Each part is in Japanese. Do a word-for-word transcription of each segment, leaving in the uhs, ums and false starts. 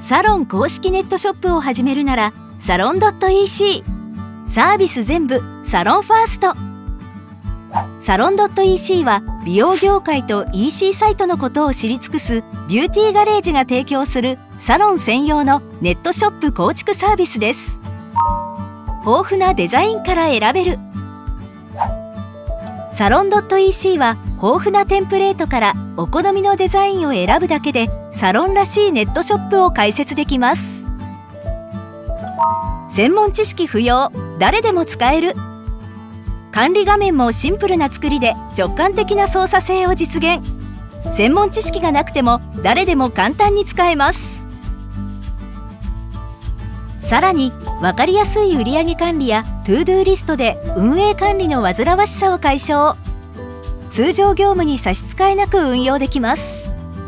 サロン公式ネットショップを始めるならサロン .ec。 サービス全部サロンファースト。サロン .ec は美容業界と イーシー サイトのことを知り尽くすビューティーガレージが提供するサロン専用のネットショップ構築サービスです。豊富なデザインから選べる。サロン .ec は豊富なテンプレートからお好みのデザインを選ぶだけでサロンらしいネットショップを開設できます。専門知識不要、誰でも使える。管理画面もシンプルな作りで直感的な操作性を実現。専門知識がなくても誰でも簡単に使えます。さらに分かりやすい売上管理やトゥードゥーリストで運営管理の煩わしさを解消。通常業務に差し支えなく運用できます。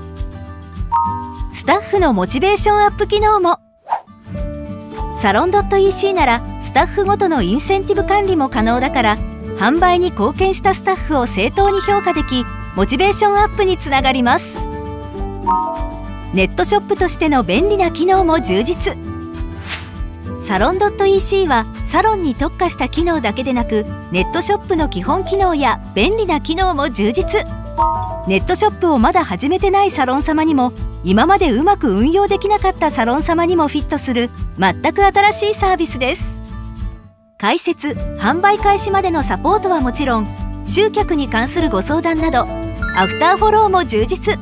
スタッフのモチベーションアップ機能も。サロン .ec ならスタッフごとのインセンティブ管理も可能だから、販売に貢献したスタッフを正当に評価でき、モチベーションアップにつながります。ネットショップとしての便利な機能も充実。サロン .ec はサロンに特化した機能だけでなく、ネットショップの基本機能や便利な機能も充実。ネットショップをまだ始めてないサロン様にも、今までうまく運用できなかったサロン様にもフィットする全く新しいサービスです。開設・販売開始までのサポートはもちろん、集客に関するご相談などアフターフォローも充実。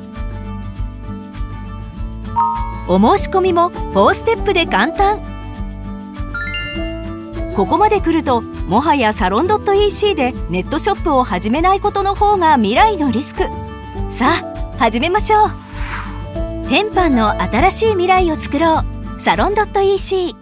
お申し込みもフォーステップで簡単。ここまで来るともはやサロン .ec でネットショップを始めないことの方が未来のリスク。さあ始めましょう。天板の新しい未来を作ろう。サロン .ec